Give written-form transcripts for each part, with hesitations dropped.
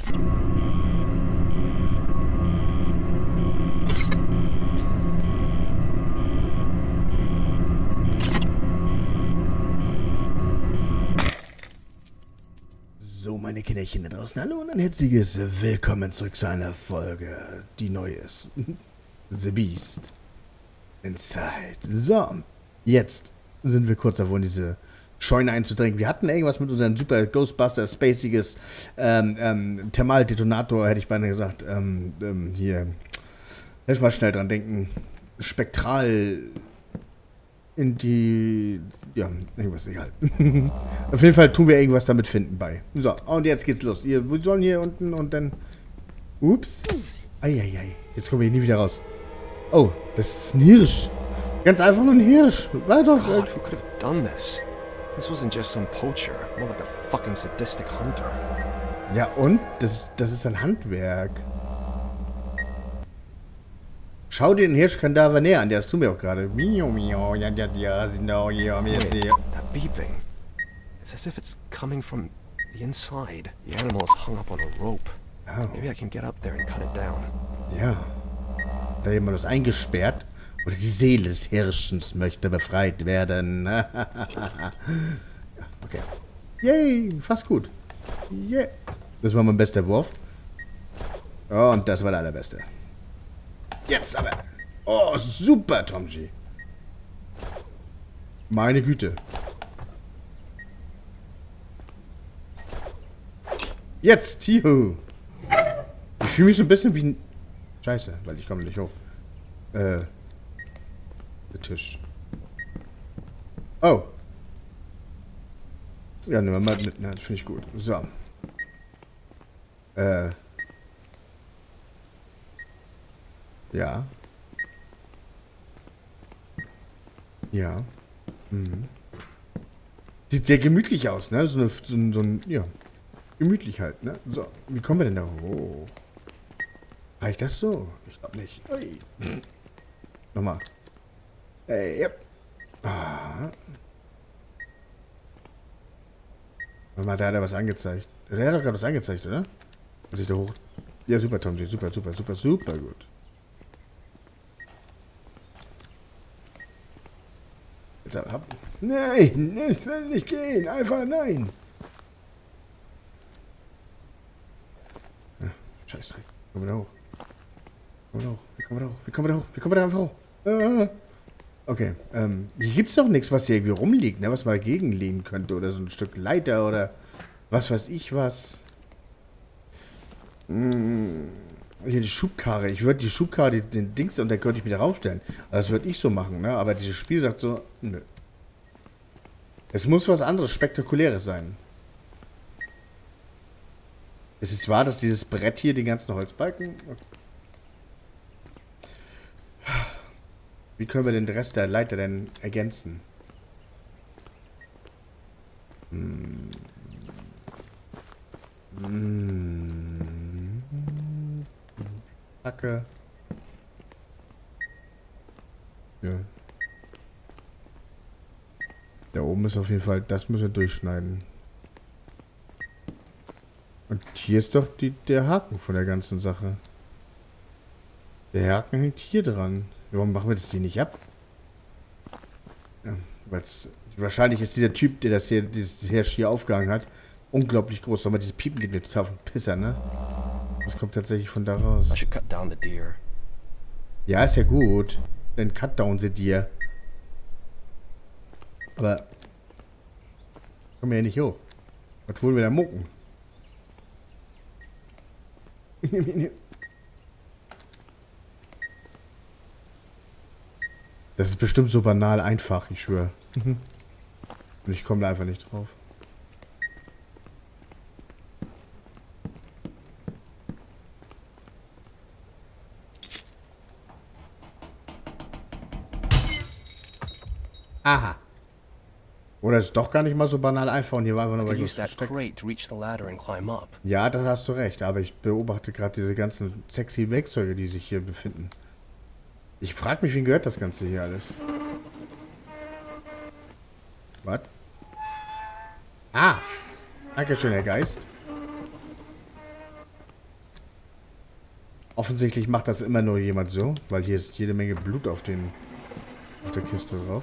So, meine Kinderchen da draußen, hallo und ein herzliches Willkommen zurück zu einer Folge, die neu ist. The Beast Inside. So, jetzt sind wir kurz davor, in diese Scheune einzudringen. Wir hatten irgendwas mit unserem super Ghostbuster, spaciges Thermaldetonator, hätte ich beinahe gesagt. Hier, lass mal schnell dran denken. Spektral in die... Ja, irgendwas, egal. Auf jeden Fall tun wir irgendwas damit finden bei. So, und jetzt geht's los. Wir sollen hier unten und dann... Ups. Eieiei. Jetzt kommen wir hier nie wieder raus. Oh, das ist ein Hirsch. Ganz einfach nur ein Hirsch. War doch... God, who could have done this? This wasn't just some poacher, more like a fucking sadistic hunter. Ja, und? Das ist ein Handwerk. Schau dir den Hirschkadaver näher an, das tun wir auch gerade. Wait, that beeping. It's as if it's coming from the inside. The animal is hung up on a rope. Oh. Maybe I can get up there and cut it down. Ja. Da jemand das eingesperrt. Oder die Seele des Hirschens möchte befreit werden. Ja, okay. Yay, fast gut. Yeah. Das war mein bester Wurf. Oh, und das war der allerbeste. Jetzt aber. Oh, super, Tomji. Meine Güte. Jetzt, juhu. Ich fühle mich so ein bisschen wie ein... Scheiße, weil ich komme nicht hoch. Der Tisch. Oh. Ja, nehmen wir mal mit. Das finde ich gut. So. Ja. Ja. Mhm. Sieht sehr gemütlich aus, ne? So ein, ja. Gemütlich halt, ne? So, wie kommen wir denn da hoch? Reicht das so? Ich glaube nicht. Ui. Nochmal. Ja. Ah. Warte mal, da hat er was angezeigt. Der hat doch gerade was angezeigt, oder? Muss ich da hoch... Ja, super, Tom. Super, super, super, super gut. Jetzt ab. Nein, das will nicht gehen. Einfach nein. Ja, Scheißdreck. Kommen wir da hoch. Wie kommen wir da einfach hoch? Okay, hier gibt's doch nichts, was hier irgendwie rumliegt, ne? Was man dagegen lehnen könnte. Oder so ein Stück Leiter oder was weiß ich was. Hier die Schubkarre. Ich würde die Schubkarre, den Dings, und da könnte ich wieder raufstellen. Das würde ich so machen, ne? Aber dieses Spiel sagt so, nö. Es muss was anderes, Spektakuläres sein. Es ist wahr, dass dieses Brett hier, die ganzen Holzbalken... Okay. Wie können wir den Rest der Leiter denn ergänzen? Hacke. Ja. Da oben ist auf jeden Fall, das müssen wir durchschneiden. Und hier ist doch der Haken von der ganzen Sache. Der Haken hängt hier dran. Warum machen wir das die nicht ab? Ja, wahrscheinlich ist dieser Typ, der dieses Hirsch hier aufgehangen hat, unglaublich groß. Aber diese Piepen geht mir total auf den Pisser, ne? Das kommt tatsächlich von da raus. Ja, ist ja gut. Dann cut down sie dir. Aber kommen wir ja nicht hoch. Was wollen wir da mucken? Das ist bestimmt so banal einfach, ich schwöre. Und ich komme da einfach nicht drauf. Aha. Oder ist doch gar nicht mal so banal einfach und hier war einfach nur versteckt. Ja, da hast du recht, aber ich beobachte gerade diese ganzen sexy Werkzeuge, die sich hier befinden. Ich frage mich, wem gehört das Ganze hier alles? Was? Ah! Dankeschön, Herr Geist. Offensichtlich macht das immer nur jemand so, weil hier ist jede Menge Blut auf der Kiste drauf.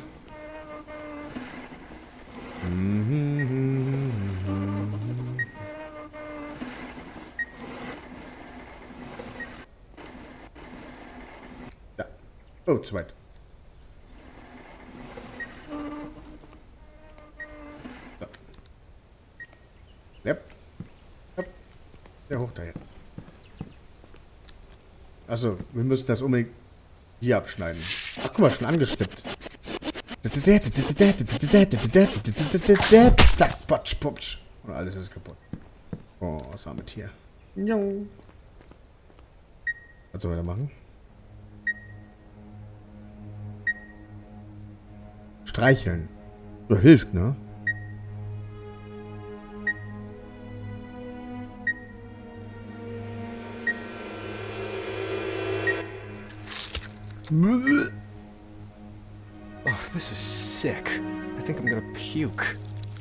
Ja. Oh, zu weit. So. Yep. Yep. Ja, hoch daher. Also, wir müssen das unbedingt hier abschneiden. Ach, guck mal, schon angeschnippt. Patsch, putsch. Und alles ist kaputt. Oh, das arme Tier. Was soll wir da machen? Streicheln. So hilft, ne? Oh, this is sick. I think I'm gonna puke.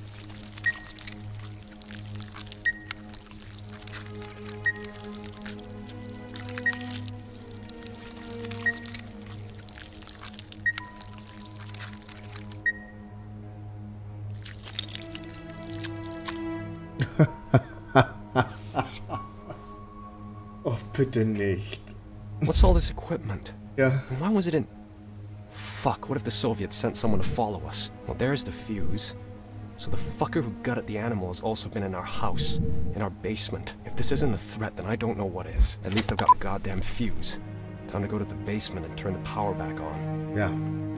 Oh, bitte nicht. What's all this equipment? Ja. And why was it in... Fuck, what if the Soviets sent someone to follow us? Well, there's the fuse. So the fucker who gutted the animal has also been in our house, in our basement. If this isn't a threat, then I don't know what is. At least I've got the goddamn fuse. Time to go to the basement and turn the power back on. Ja.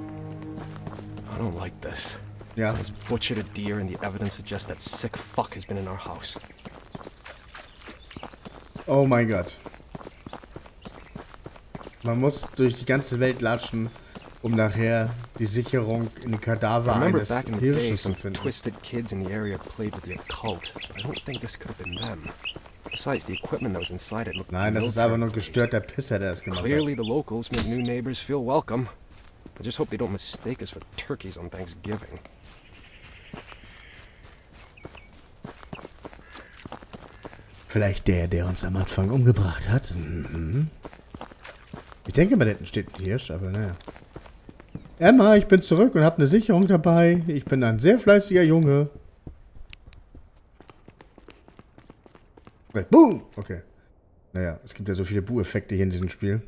I don't like this. Ja. Someone's butchered a deer and the evidence suggests that sick fuck has been in our house. Oh mein Gott. Man muss durch die ganze Welt latschen, um nachher die Sicherung in die Kadaver eines Back in the day, Hirsches zu some finden. twisted kids in the area played with the occult. I don't think this could have been them. Besides, the equipment that was inside it looked Nein, das ist einfach nur ein gestörter Pisser, der das gemacht Clearly, hat. the locals make new neighbors feel welcome. I just hope they don't mistake us for turkeys on Thanksgiving. Vielleicht der uns am Anfang umgebracht hat. Mhm. Ich denke, bei hinten steht ein Hirsch, aber naja. Emma, ich bin zurück und habe eine Sicherung dabei. Ich bin ein sehr fleißiger Junge. Boom! Okay. Naja, es gibt ja so viele Bu-Effekte hier in diesem Spiel.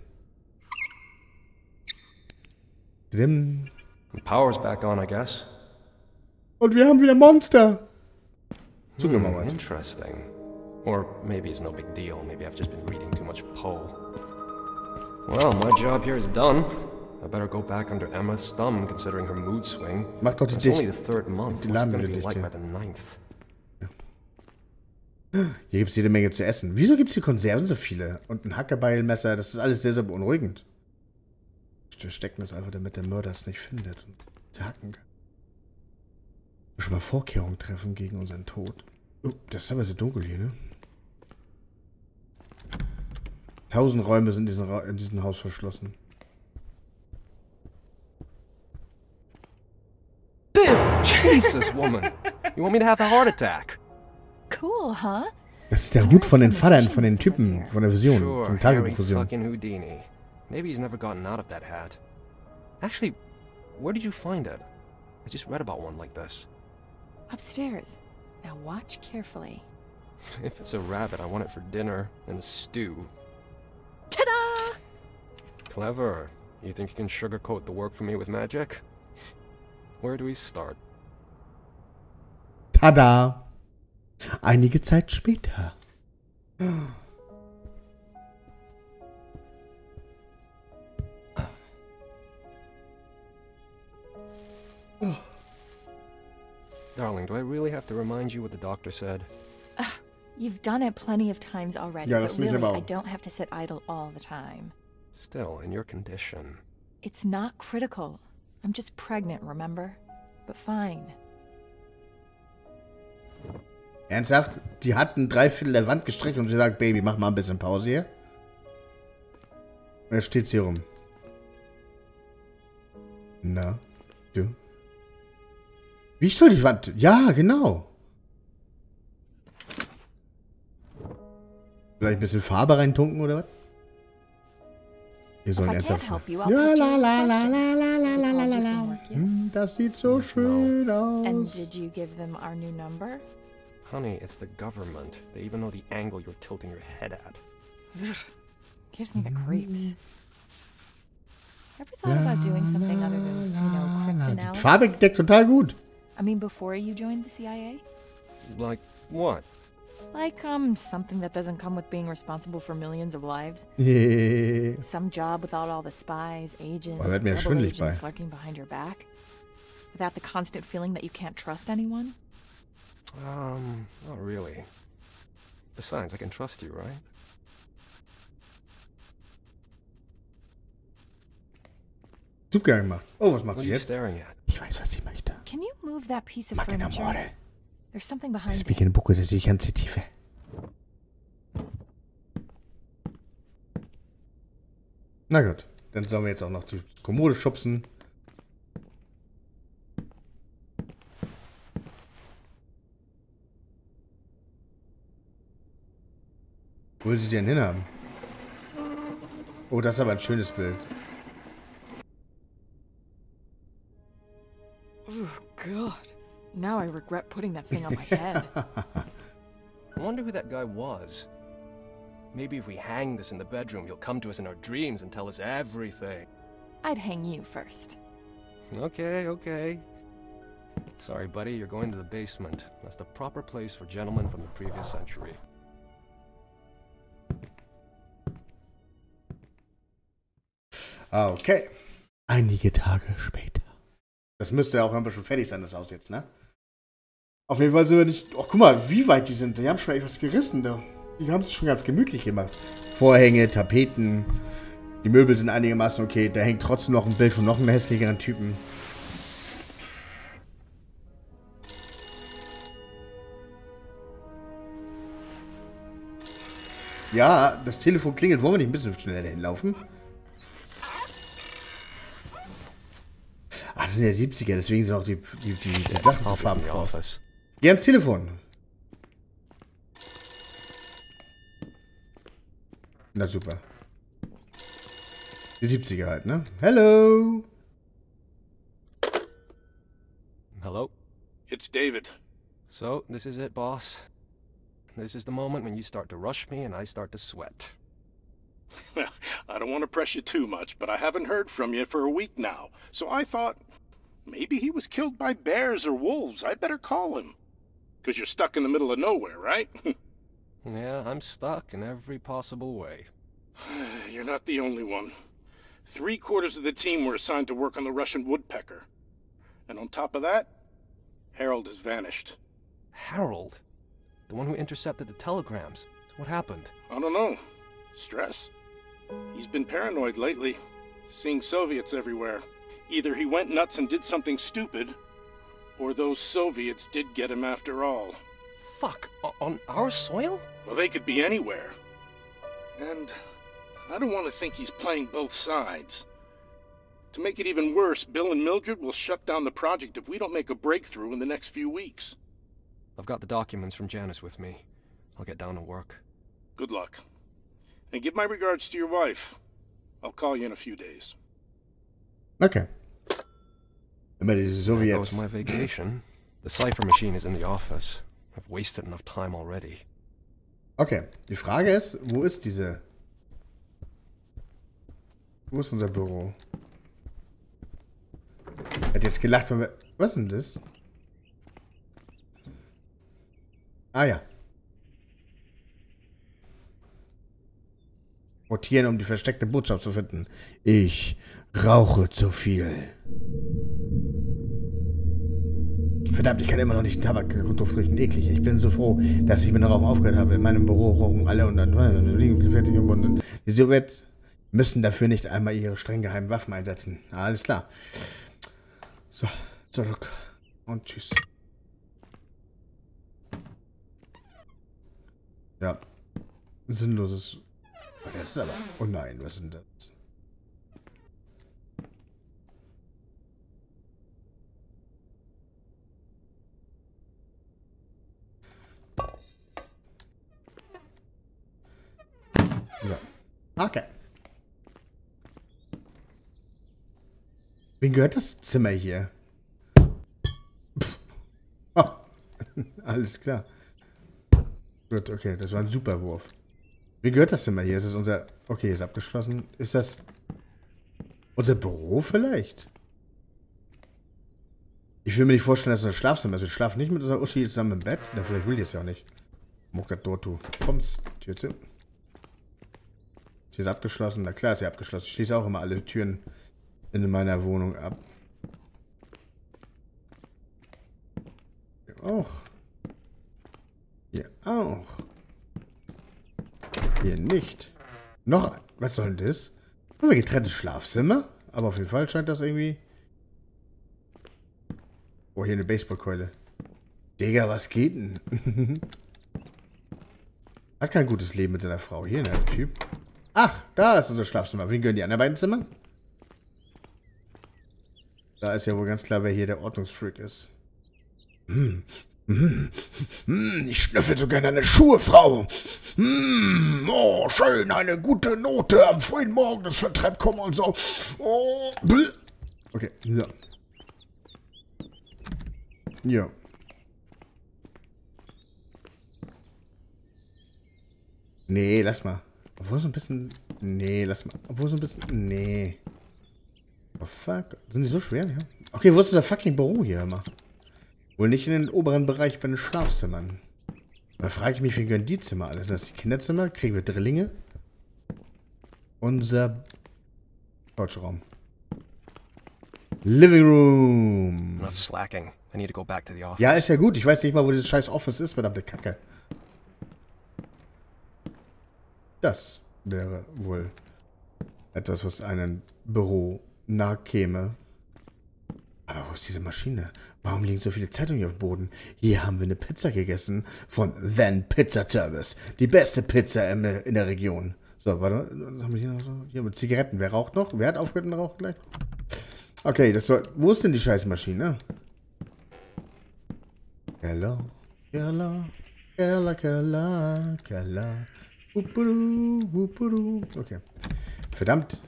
The power's back on, I guess. Und wir haben wieder Monster. Zugemauert. Interesting. Or maybe it's no big deal. Maybe I've just been reading too much Poe. Well, my job here is done. I better go back under Emma's thumb, considering her mood swing. Mach doch die It's only the Dicht. third month. Die What's it Laden gonna wieder be like dicht, by ja. the ninth? Hier gibt es jede Menge zu essen. Wieso gibt es hier Konserven so viele? Und ein Hackebeilmesser, das ist alles sehr, sehr beunruhigend. Wir stecken das einfach, damit der Mörder es nicht findet und zerhacken kann. Schon mal Vorkehrungen treffen gegen unseren Tod. Oh, das ist aber so dunkel hier, ne? 1000 Räume sind in diesem Haus verschlossen. Bill! Jesus, woman! You want me to have a heart attack? Cool, huh? Das ist der Hut von den Vatern, von den Typen, von der Vision, Sure, von Harry Tagebuchvision. fucking Houdini. Maybe he's never gotten out of that hat. Actually, where did you find it? I just read about one like this. Upstairs. Now watch carefully. If it's a rabbit, I want it for dinner and a stew. Ta-da! Clever. You think you can sugarcoat the work for me with magic? Where do we start? Tada! Einige Zeit später. Darling, do I really have to remind you what the doctor said? You've done it plenty of times already, Ja, but lass mich really, aber I auch. don't have to sit idle all the time. Still, in your condition. It's not critical. I'm just pregnant, remember? But fine. Ernsthaft? Die hat ein Dreiviertel der Wand gestreckt und sie sagt, Baby, mach mal ein bisschen Pause hier. Und jetzt steht sie rum. Na, du? Wie ich soll die Wand... Ja, genau. Vielleicht ein bisschen Farbe reintunken oder was? Wir sollen If I ernsthaft. can't help you, I'll Ja, post la your la la questions. la la la They la called la you la. from work yet? Das sieht so schön And aus. did you give them our new number? Honey, it's the government. They even know the angle you're tilting your head at. Gives me the creeps. Ever thought about doing something other than, Die cryptanalysis? Farbe deckt total gut. I mean, before you joined the CIA? Like what? Like, something that doesn't come with being responsible for millions of lives. Ja, Some job without all the spies, agents, Boah, wird mir double schwindelig agents bei. lurking behind your back. Without the constant feeling that you can't trust anyone. Not really. Besides, I can trust you, right? Super gemacht. Oh, was macht What are sie you jetzt? staring at? Ich weiß, was sie möchte. Can you move that piece of Máquina furniture? more. There's something behind it. Speaking buco das die ganze Tiefe. Na gut, dann sollen wir jetzt auch noch die Kommode schubsen. Wo will sie denn hinhaben? Oh, das ist aber ein schönes Bild. Oh, God. Now I regret putting that thing on my head. I wonder who that guy was. Maybe if we hang this in the bedroom, he'll come to us in our dreams and tell us everything. I'd hang you first. Okay, okay. Sorry, buddy, you're going to the basement. That's the proper place for gentlemen from the previous century. Okay. Einige Tage später. Das müsste ja auch ein bisschen fertig sein, das Haus jetzt, ne? Auf jeden Fall sind wir nicht... Oh, guck mal, wie weit die sind. Die haben schon etwas gerissen. Da. Die haben es schon ganz gemütlich gemacht. Vorhänge, Tapeten. Die Möbel sind einigermaßen okay. Da hängt trotzdem noch ein Bild von noch einem hässlicheren Typen. Ja, das Telefon klingelt. Wollen wir nicht ein bisschen schneller hinlaufen? Ah, das sind ja 70er, deswegen sind auch die Sachen so I'll be in the farbenfroh. office. Geh ans Telefon. Na super. Die 70er halt, ne? Hello. Hello? It's David. So, this is it, boss. This is the moment when you start to rush me and I start to sweat. I don't want to press you too much, but I haven't heard from you for a week now. So I thought, maybe he was killed by bears or wolves. I'd better call him. 'Cause you're stuck in the middle of nowhere, right? Yeah, I'm stuck in every possible way. You're not the only one. 3/4 of the team were assigned to work on the Russian woodpecker. And on top of that, Harold has vanished. Harold? The one who intercepted the telegrams. What happened? I don't know. Stress? He's been paranoid lately, seeing Soviets everywhere. Either he went nuts and did something stupid, or those Soviets did get him after all. Fuck! On our soil? Well, they could be anywhere. And I don't want to think he's playing both sides. To make it even worse, Bill and Mildred will shut down the project if we don't make a breakthrough in the next few weeks. I've got the documents from Janice with me. I'll get down to work. Good luck. And give my regards to your wife. I'll call you in a few days. Okay. Immer diese There goes Sowjets. my vacation. The cipher machine is in the office. I've wasted enough time already. Okay. Die Frage ist, wo ist diese... Wo ist unser Büro? Er hat jetzt gelacht, wenn wir... Was ist denn das? Ah ja. Rotieren, um die versteckte Botschaft zu finden. Ich rauche zu viel. Verdammt, ich kann immer noch nicht Tabakduft riechen. Eklig. Ich bin so froh, dass ich mit dem Rauchen aufgehört habe. In meinem Büro rauchen alle und dann fertig geworden sind. Die Sowjets müssen dafür nicht einmal ihre streng geheimen Waffen einsetzen. Alles klar. So, zurück. Und tschüss. Ja. Sinnloses. Oh, das ist aber... Oh nein, was ist denn das? So. Okay. Wem gehört das Zimmer hier? Oh. Alles klar. Gut, okay, das war ein super Wurf. Wem gehört das Zimmer hier? Ist das unser... Okay, ist abgeschlossen. Ist das unser Büro vielleicht? Ich will mir nicht vorstellen, dass es ein Schlafzimmer ist. Wir schlafen nicht mit unserer Uschi zusammen im Bett. Ja, vielleicht will die es ja auch nicht. Muck das dort, du. Kommst, Tür zu. Hier ist abgeschlossen. Na klar ist sie abgeschlossen. Ich schließe auch immer alle Türen in meiner Wohnung ab. Hier auch. Hier auch. Hier nicht. Noch ein. Was soll denn das? Haben wir getrenntes Schlafzimmer? Aber auf jeden Fall scheint das irgendwie... Oh, hier eine Baseballkeule. Digga, was geht denn? Hat kein gutes Leben mit seiner Frau. Hier, ne, Typ. Ach, da ist unser Schlafzimmer. Wen gehören die anderen beiden Zimmer? Da ist ja wohl ganz klar, wer hier der Ordnungsfreak ist. Ich schnüffel so gerne deine Schuhe, Frau. Oh, schön, eine gute Note am frühen Morgen, das vertreibt Kummer und so. Oh, okay, so. Ja. Nee, lass mal. Obwohl so ein bisschen... Nee, lass mal. Obwohl so ein bisschen... Nee. Oh, fuck. Sind die so schwer, ja? Okay, wo ist unser fucking Büro hier immer? Wohl nicht in den oberen Bereich bei den Schlafzimmern. Da frage ich mich, wie gehören die Zimmer alles? Sind das die Kinderzimmer? Kriegen wir Drillinge? Unser Couchraum. Living Room. Enough slacking. I need to go back to the office. Ja, ist ja gut. Ich weiß nicht mal, wo dieses scheiß Office ist, verdammte Kacke. Das wäre wohl etwas, was einem Büro nahe käme. Aber wo ist diese Maschine? Warum liegen so viele Zeitungen hier auf dem Boden? Hier haben wir eine Pizza gegessen von Van Pizza Service. Die beste Pizza in der Region. So, warte. Was haben wir hier noch so? Hier mit Zigaretten. Wer raucht noch? Wer hat aufgehört und raucht gleich? Okay, das soll... Wo ist denn die scheiß Maschine? Keller, Keller, Keller, Keller, Keller. Wupuru, wupuru. Okay. Verdammt.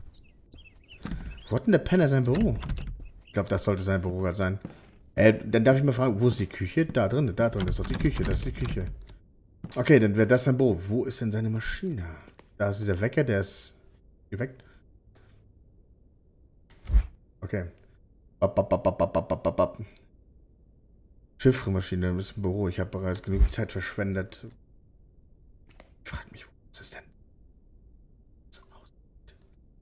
Wo hat denn der Penner sein Büro? Ich glaube, das sollte sein Büro gerade sein. Dann darf ich mal fragen, wo ist die Küche? Da drin ist doch die Küche. Das ist die Küche. Okay, dann wäre das sein Büro. Wo ist denn seine Maschine? Da ist dieser Wecker, der ist geweckt. Okay. Chiffremaschine, das ist ein Büro. Ich habe bereits genug Zeit verschwendet. Ich frage mich, wo ist es denn? So aussieht.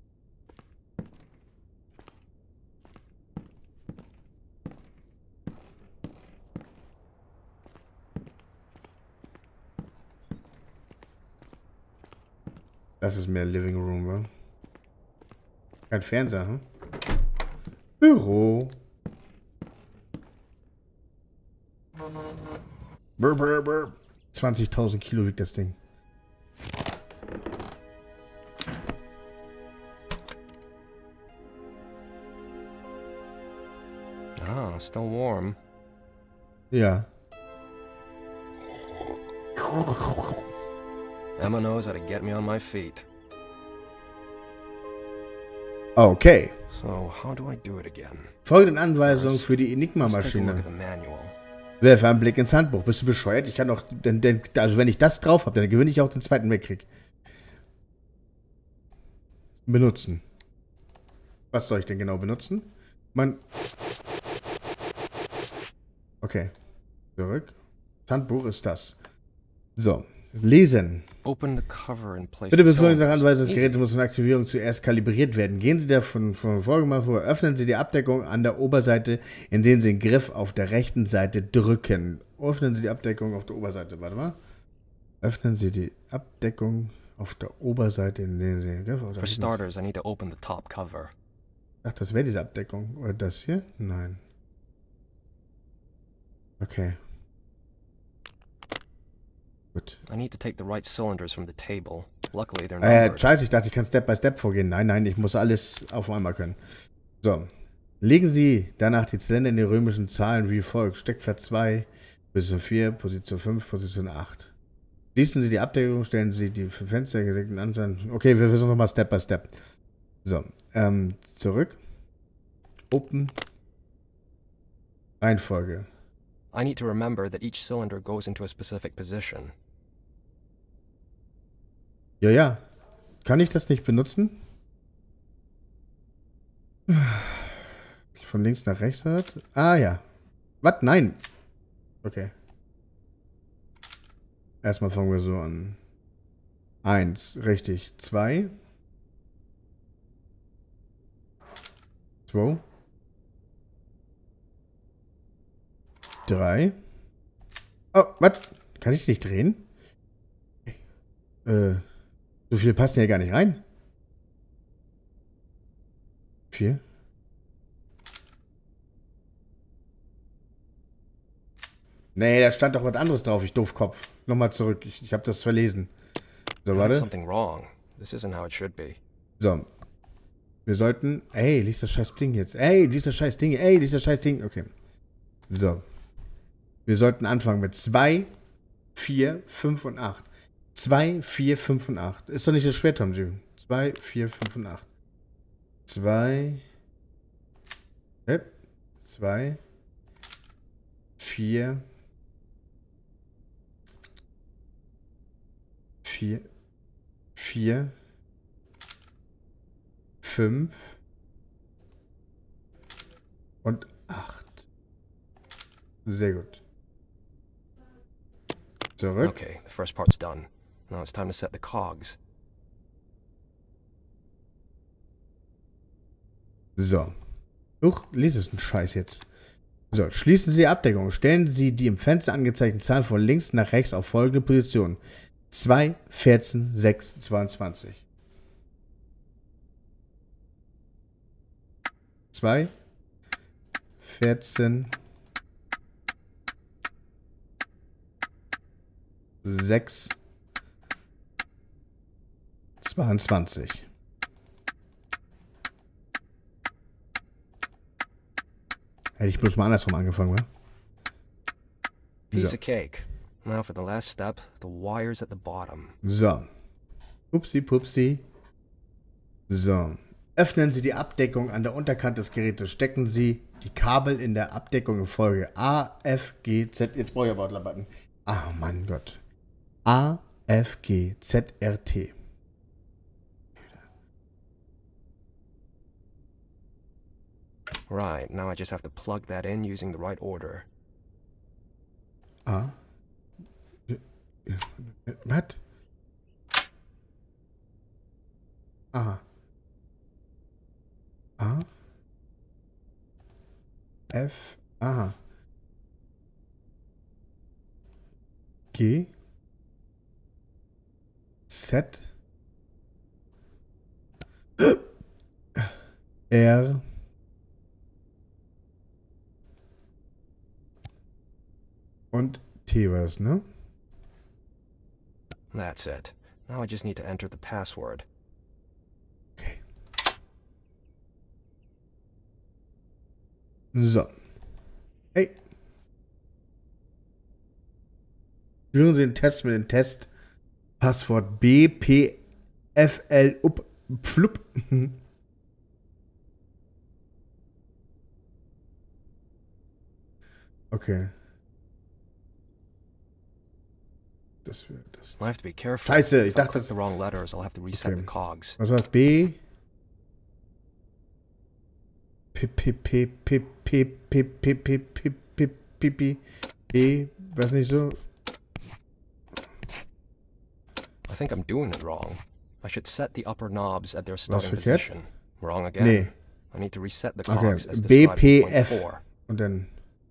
Das ist mehr Living Room, wa? Kein Fernseher, hm? Büro. Brr, brr, brr. 20.000 Kilo wiegt das Ding. Ah, still warm. Ja. Emma knows how to get me on my feet. Okay. So, how do I do it again? Folgende Anweisung für die Let's take a look Enigma-Maschine. at the manual. Werfe einen Blick ins Handbuch. Bist du bescheuert? Ich kann auch, also wenn ich das drauf habe, dann gewinne ich auch den Zweiten Weltkrieg. Benutzen. Was soll ich denn genau benutzen? Okay. Zurück. Das Handbuch ist das. So. Lesen. Open the cover and place Bitte the befolgen nach cylinders. Anweisung, das Easy. Gerät muss von Aktivierung zuerst kalibriert werden. Gehen Sie davon vorgemacht vor. Öffnen Sie die Abdeckung an der Oberseite, indem Sie den Griff auf der rechten Seite drücken. Öffnen Sie die Abdeckung auf der Oberseite. Warte mal. Öffnen Sie die Abdeckung auf der Oberseite, indem Sie den Griff auf der For rechten Seite... starters, I need to open the top cover. Ach, das wäre diese Abdeckung. Oder das hier? Nein. Okay. Gut. I need to take the right cylinders from the table. Luckily, they're numbered. Scheiße, ich dachte, ich kann Step by Step vorgehen. Nein, nein, ich muss alles auf einmal können. So. Legen Sie danach die Zylinder in die römischen Zahlen wie folgt. Steckplatz 2, Position 4, Position 5, Position 8. Schließen Sie die Abdeckung, stellen Sie die Fenster gesenkten Anzeigen. Okay, wir versuchen nochmal Step by Step. So. Zurück. Open. Reihenfolge. I need to remember that each cylinder goes into a specific position. Ja, ja. Kann ich das nicht benutzen? Von links nach rechts hat? Ah, ja. Was? Nein. Okay. Erstmal fangen wir so an. 1, richtig. 2. 2. 3. Oh, was? Kann ich nicht drehen? So viel passen ja gar nicht rein. 4. Nee, da stand doch was anderes drauf, ich Doofkopf. Nochmal zurück, ich habe das verlesen. So, There's warte. something wrong. This isn't how it should be. So. Wir sollten... Ey, lies das scheiß Ding jetzt. Ey, lies das scheiß Ding. Ey, lies das scheiß Ding. Okay. So. Wir sollten anfangen mit 2, 4, 5 und 8. 2, 4, 5 und 8. Ist doch nicht so schwer, Tom Jim. 2, 4, 5 und 8. 2. 2. 4. 4. 4. 5. Und 8. Sehr gut. Zurück. Okay, the first part's done. Now it's time to set the cogs. So. Lies es einen Scheiß jetzt. So, schließen Sie die Abdeckung. Stellen Sie die im Fenster angezeigten Zahlen von links nach rechts auf folgende Position. 2, 14, 6, 22. 2, 14, 6, 22. Hätte ich bloß mal andersrum angefangen, wa? Piece So. of cake. Now for the last step, the wires at the bottom. So. Upsi, pupsi. So. Öffnen Sie die Abdeckung an der Unterkante des Gerätes. Stecken Sie die Kabel in der Abdeckung in Folge A, F, G, Z. Jetzt brauche ich aber Button. Ah, mein Gott. A, F, G, Z, R, T. Right, now I just have to plug that in using the right order. A. Was? A. A. F. A. G. Z. R. Und T war das, ne? That's it. Now I just need to enter the password. Okay. So. Hey. Führen Sie den Test mit dem Test. Passwort BPFL up flup. Okay. Das wäre das. I have to be careful. Scheiße, ich If I dachte click das. the wrong letters, I'll have to reset Okay. the cogs. Was war's? B. P. P. P. P. P. P. P. P. P. P. P. P. B. Was nicht so? I think I'm doing it wrong. I should set the upper knobs at their starting verkehrt? position. Wrong again. Nee. I need to reset the Okay. cogs as described in point BPF. 4. Und dann.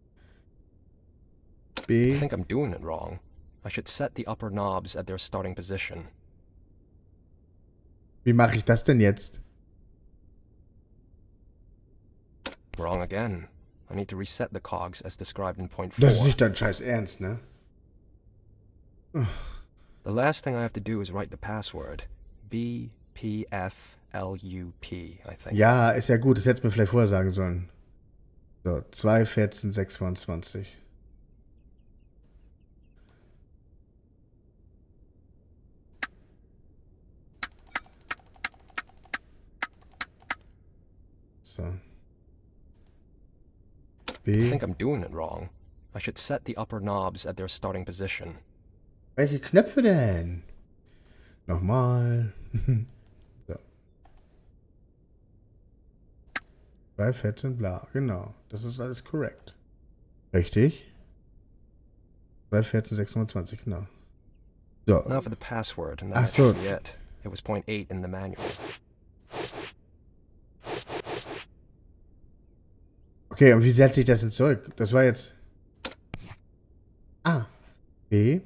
I B. think I'm doing it wrong. I should set the upper knobs at their starting position. Wie mache ich das denn jetzt? Wrong again. I need to reset the cogs as described in point 4. Das ist nicht dein Scheiß Ernst, ne? The last thing I have to do is write the password. BPFLUP, I think. Ja, ist ja gut. Das hättest du mir vielleicht vorher sagen sollen. So, 2, 14, 26. So. I think I'm doing it wrong. I should set the upper knobs at their starting position. Welche Knöpfe denn? Nochmal. So. 2, 14, bla. Genau. Das ist alles korrekt. Richtig. 2, 14, 620, genau. So. Now for the password, and Ach that's so. actually it. It was point 8 in the manual. Okay, und wie setze ich das denn zurück? Das war jetzt... A. B.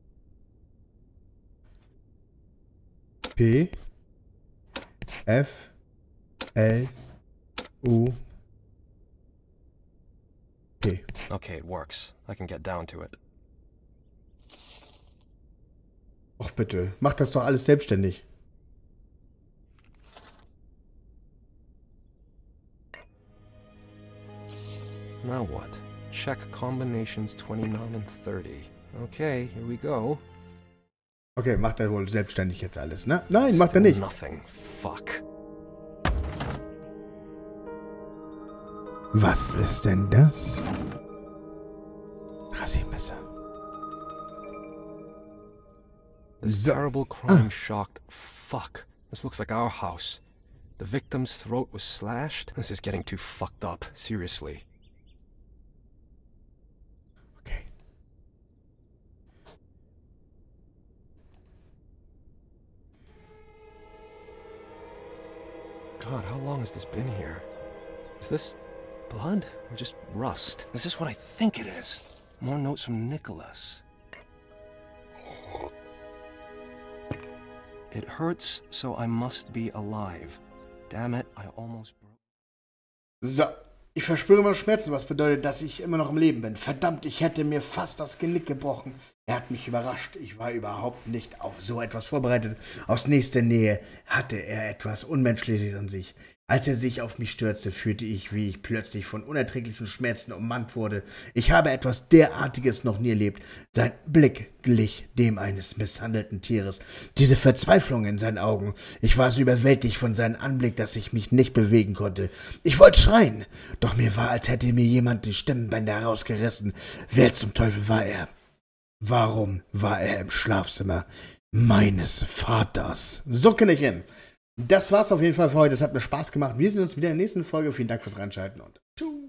P. F. L. U. P. Okay, it works. I can get down to it. Och bitte, mach das doch alles selbstständig. Now what? Check combinations 29 and 30. Okay, here we go. Okay, macht er wohl selbstständig jetzt alles, ne? Nein, macht er Still nicht. Nothing. Fuck. Was ist denn das? Rasiermesser. This So. terrible crime shocked. Fuck. This looks like our house. The victim's throat was slashed. This is getting too fucked up. Seriously. Okay. God, how long has this been here? Is this blood or just rust? Is this what I think it is? More notes from Nicholas. It hurts, so I must be alive. Damn it, I almost broke. So. Ich verspüre immer Schmerzen, was bedeutet, dass ich immer noch im Leben bin. Verdammt, ich hätte mir fast das Genick gebrochen. Er hat mich überrascht. Ich war überhaupt nicht auf so etwas vorbereitet. Aus nächster Nähe hatte er etwas Unmenschliches an sich. Als er sich auf mich stürzte, fühlte ich, wie ich plötzlich von unerträglichen Schmerzen ummannt wurde. Ich habe etwas derartiges noch nie erlebt. Sein Blick glich dem eines misshandelten Tieres. Diese Verzweiflung in seinen Augen. Ich war so überwältigt von seinem Anblick, dass ich mich nicht bewegen konnte. Ich wollte schreien, doch mir war, als hätte mir jemand die Stimmbänder herausgerissen. Wer zum Teufel war er? Warum war er im Schlafzimmer meines Vaters? So, Kinderchen. Das war's auf jeden Fall für heute. Es hat mir Spaß gemacht. Wir sehen uns wieder in der nächsten Folge. Vielen Dank fürs Reinschalten und tschüss.